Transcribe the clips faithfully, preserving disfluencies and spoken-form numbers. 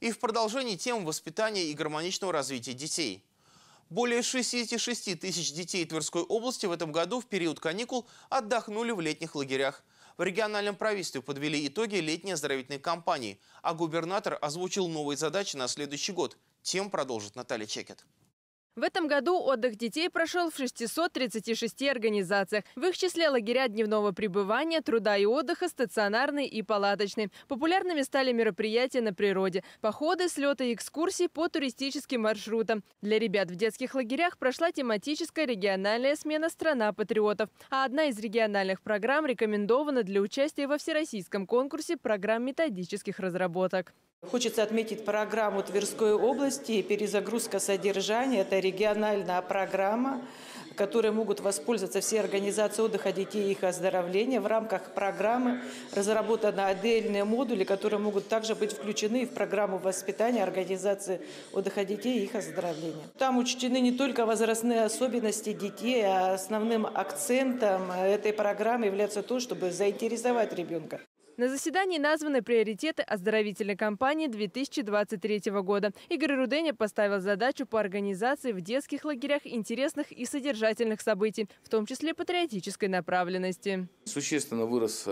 И в продолжении темы воспитания и гармоничного развития детей. Более шестидесяти шести тысяч детей Тверской области в этом году в период каникул отдохнули в летних лагерях. В региональном правительстве подвели итоги летней оздоровительной кампании, а губернатор озвучил новые задачи на следующий год. Тем продолжит Наталья Чекет. В этом году отдых детей прошел в шестистах тридцати шести организациях. В их числе лагеря дневного пребывания, труда и отдыха, стационарные и палаточные. Популярными стали мероприятия на природе, походы, слеты и экскурсии по туристическим маршрутам. Для ребят в детских лагерях прошла тематическая региональная смена «Страна патриотов». А одна из региональных программ рекомендована для участия во всероссийском конкурсе программ методических разработок. Хочется отметить программу Тверской области «Перезагрузка содержания». Это региональная программа, которой могут воспользоваться все организации отдыха детей и их оздоровления. В рамках программы разработаны отдельные модули, которые могут также быть включены в программу воспитания организации отдыха детей и их оздоровления. Там учтены не только возрастные особенности детей, а основным акцентом этой программы является то, чтобы заинтересовать ребенка. На заседании названы приоритеты оздоровительной кампании две тысячи двадцать третьего года. Игорь Руденя поставил задачу по организации в детских лагерях интересных и содержательных событий, в том числе патриотической направленности. Существенно вырос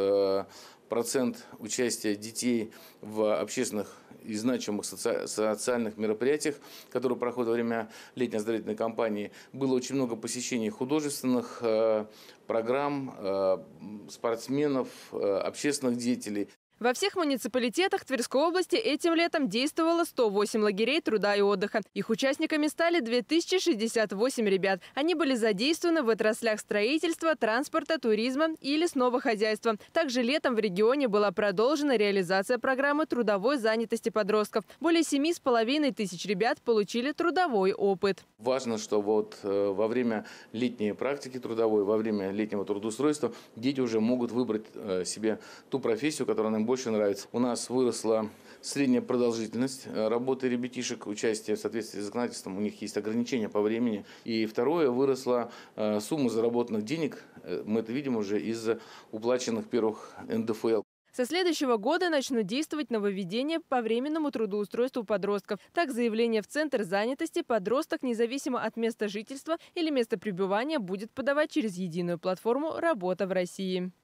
процент участия детей в общественных и значимых соци... социальных мероприятиях, которые проходят во время летней оздоровительной кампании. Было очень много посещений художественных э, программ, э, спортсменов, э, общественных деятелей. Во всех муниципалитетах Тверской области этим летом действовало сто восемь лагерей труда и отдыха. Их участниками стали две тысячи шестьдесят восемь ребят. Они были задействованы в отраслях строительства, транспорта, туризма и лесного хозяйства. Также летом в регионе была продолжена реализация программы трудовой занятости подростков. Более семи с половиной тысяч ребят получили трудовой опыт. Важно, что вот во время летней практики трудовой, во время летнего трудоустройства дети уже могут выбрать себе ту профессию, которая им больше нравится. У нас выросла средняя продолжительность работы ребятишек, участия в соответствии с законодательством. У них есть ограничения по времени. И второе, выросла сумма заработанных денег. Мы это видим уже из уплаченных первых эн дэ эф эл. Со следующего года начнут действовать нововведения по временному трудоустройству подростков. Так, заявление в Центр занятости подросток, независимо от места жительства или места пребывания, будет подавать через единую платформу «Работа в России».